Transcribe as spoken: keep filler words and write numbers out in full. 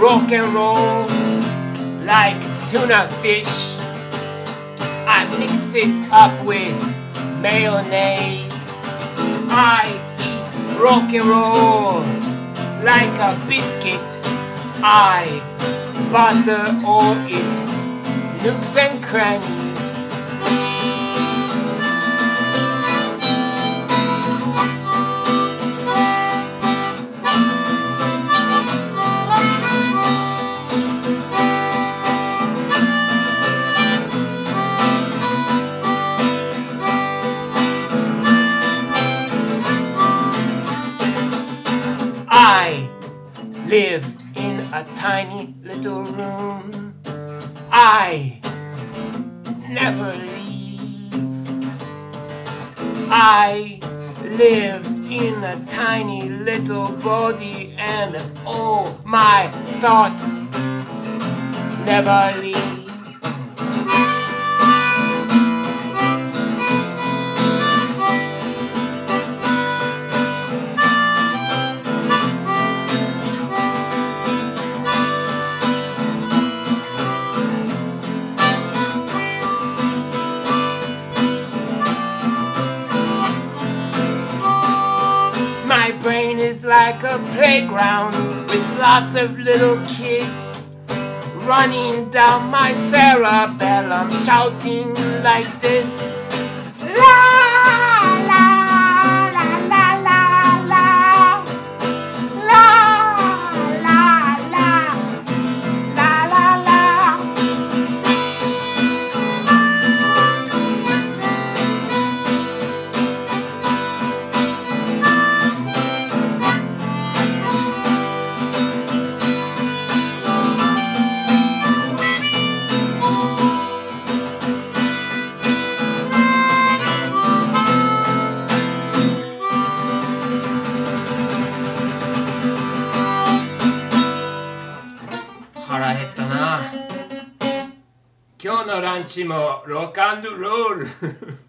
rock and roll like tuna fish. I mix it up with mayonnaise. I eat rock and roll like a biscuit. I butter all its nooks and crannies. I live in a tiny little room. I never leave. I live in a tiny little body, and all my thoughts never leave. My brain is like a playground with lots of little kids running down my cerebellum, shouting like this. La la la la la la. La la la la la la.腹減ったな。今日のランチもロックアンドロール